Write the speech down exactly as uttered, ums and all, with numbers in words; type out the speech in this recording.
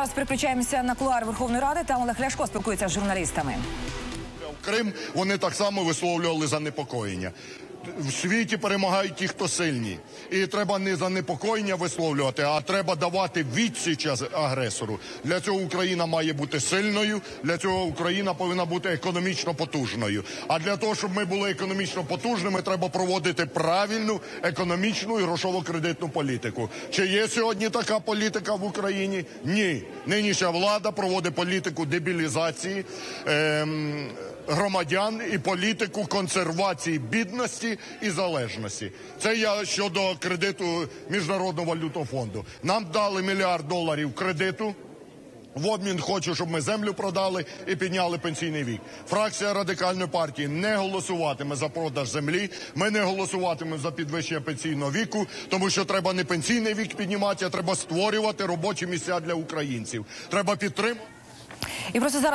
Зараз переключаємося на кулуари Верховної Ради. Там Олег Ляшко спілкується з журналістами. Крим вони так само висловлювали занепокоєння. В світі перемагають ті, хто сильні. І треба не занепокоєння висловлювати, а треба давати відсіч агресору. Для цього Україна має бути сильною, для цього Україна повинна бути економічно потужною. А для того, щоб ми були економічно потужними, треба проводити правильну економічну і грошово-кредитну політику. Чи є сьогодні така політика в Україні? Ні. Нинішня влада проводить політику дебілізації ем, громадян і політику консервації бідності і залежності. Це я щодо кредиту Міжнародного валютного фонду. Нам дали мільярд доларів кредиту. В обмін хочу, щоб ми землю продали і підняли пенсійний вік. Фракція Радикальної партії не голосуватиме за продаж землі, ми не голосуватимемо за підвищення пенсійного віку, тому що треба не пенсійний вік піднімати, а треба створювати робочі місця для українців. Треба підтримати. І просто зараз